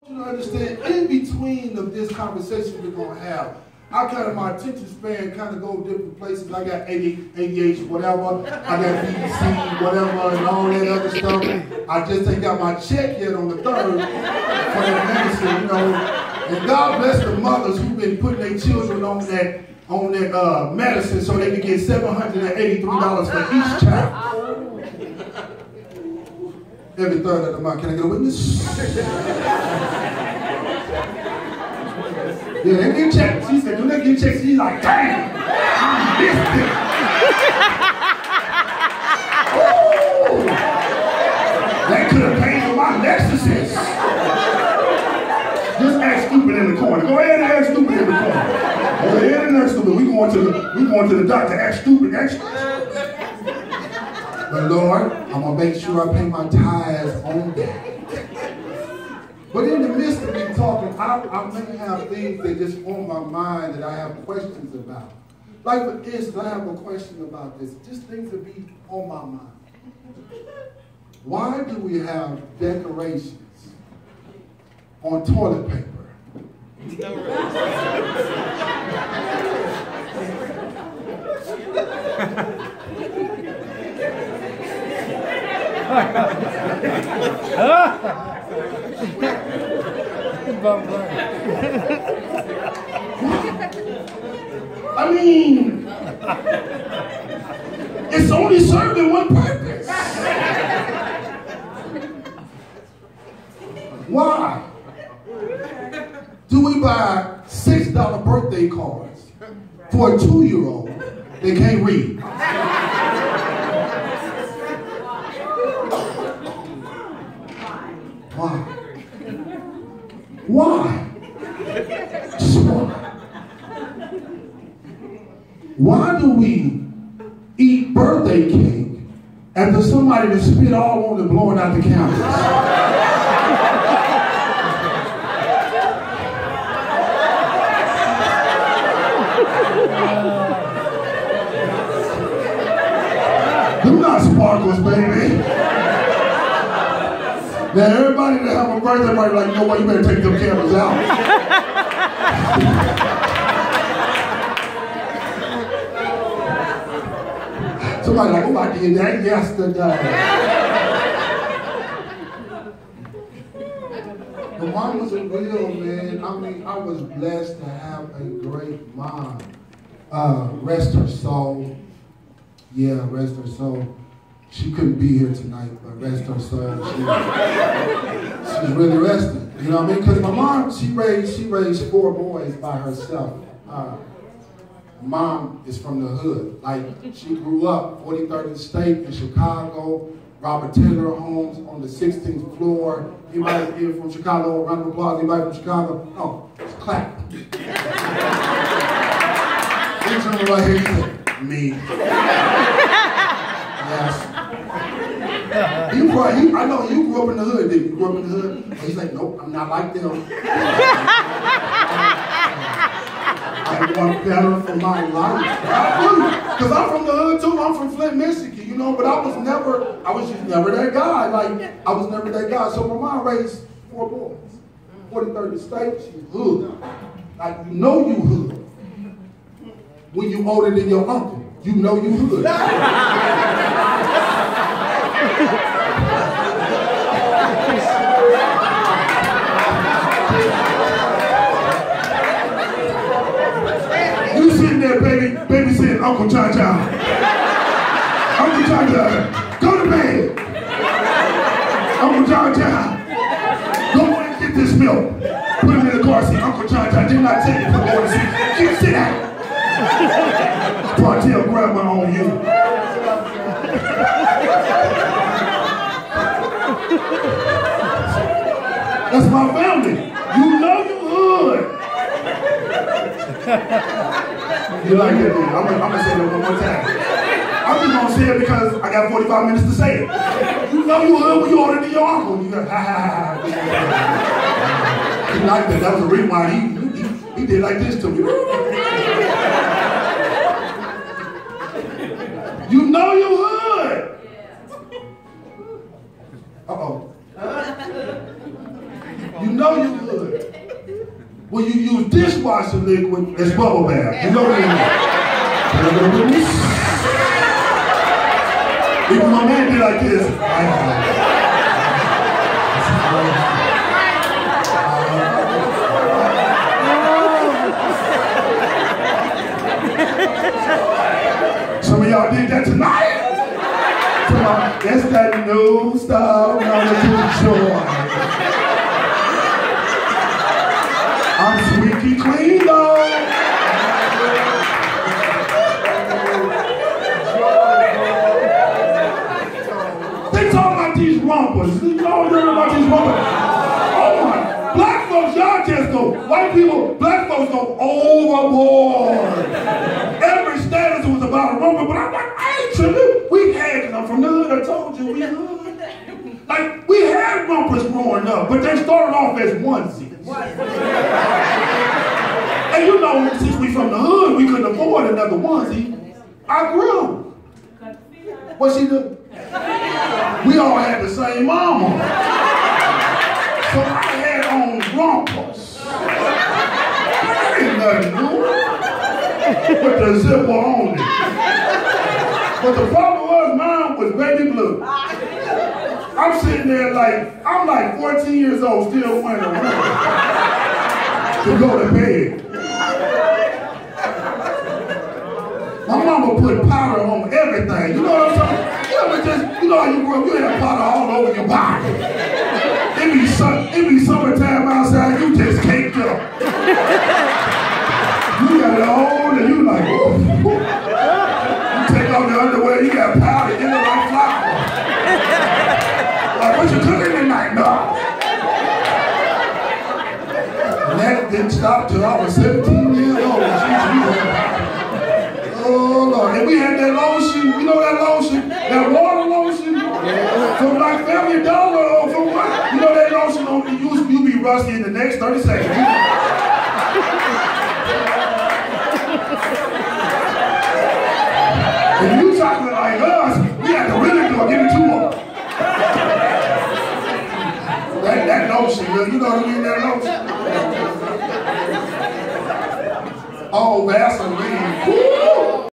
You understand, in between of this conversation we're going to have, my attention span kind of go different places. I got ADHD, whatever. I got BBC, whatever, and all that other stuff. I just ain't got my check yet on the 3rd for that medicine, you know. And God bless the mothers who've been putting their children on that medicine so they can get $783 for each child. Every 3rd of the month. Can I get a witness? Yeah, they get checks. She said, when they get checks, she's like, damn, I missed it. Oh, that could have paid for my Lexuses. Just act stupid in the corner. Go ahead and act stupid in the corner. Go ahead and act stupid. We going to the doctor. Act stupid. Act stupid. But Lord, I'm gonna make sure I pay my tithes on that. But in the midst of me talking, I may have things that just on my mind that I have questions about. Like for instance, I have a question about this. Just things that be on my mind. Why do we have decorations on toilet paper? I mean, it's only serving one purpose. Why do we buy $6 birthday cards for a 2-year-old that can't read? Why? Why? Just why? Why do we eat birthday cake after somebody that spit all on it blowing out the candles? Do not sparkles, baby. Now everybody that have a birthday party like, you know what, you better take them cameras out. Somebody like, oh, I did that yesterday. But mom was a real man. I mean, I was blessed to have a great mom. Rest her soul. Yeah, rest her soul. She couldn't be here tonight, but rest her soul. She's really resting. You know what I mean? Because my mom, she raised 4 boys by herself. Mom is from the hood. Like, she grew up 43rd State in Chicago, Robert Taylor Homes on the 16th floor. Anybody here from Chicago? Round of applause. Anybody from Chicago? No, just clap. Anytime right here, you say, me. Yes. I know you grew up in the hood, didn't you? You grew up in the hood? But he's like, nope, I'm not like them. I want better for my life. Because I'm from the hood too. I'm from Flint, Michigan, you know, but I was just never that guy. Like, I was never that guy. So my mom raised 4 boys. 43rd State, she's hood. Like, you know you hood. When you older than your uncle, you know you hood. You sitting there, baby saying, Uncle John John. Uncle John John, go to bed. Uncle John John, go and get this milk. Put him in the car seat. Uncle John John did not tell you to put him in the seat. Keep sit down. Tell grandma on you. That's my family. You know you hood. You like that, dude? I'm gonna say that one more time. I'm just gonna say it because I got 45 minutes to say it. You know you hood when you older than your uncle. You got ha ha ha. He liked that. That was the reason why he did like this to me. You know you hood. Uh-oh. You know know you good. When you use dishwasher liquid, it's bubble bath. You know what I mean? Even my man did like this. Some of y'all did that tonight. That's that new style relative joy. I'm squeaky clean though. They talk about these rompers. You know about these rompers. Oh my, black folks, y'all just go, white people, black folks go overboard. Every status was about a romper, but I'm like, I ain't tripping. We had, I'm from the hood, I told you, we hood. Like, we had rompers growing up, but they started off as onesies. And you know, since we from the hood, we couldn't afford another onesie. I grew. What she do? We all had the same mama. So I had on rompers. That ain't nothing new. With the zipper on it. But the problem was mine was baby blue. I'm sitting there like, I'm like 14 years old still wearing a romper to go to bed. My mama put powder on everything. You know what I'm talking about? You know how you grew up, you had powder all over your body. It be summertime outside, you just caked up. You got it on and you like, ooh. You take off your underwear, you got powder, you look like flour. Like, what you cooking tonight? No. And that didn't stop till I was 17 years old. Oh Lord, and we had that lotion, you know that lotion? That water lotion? From like Family Dollar or from what? You know that lotion, you be rusty in the next 30 seconds. If you talking like us, we had to really do it. Give me 2 more. That lotion, you know what I mean, that lotion? Oh, Vaseline. Woo!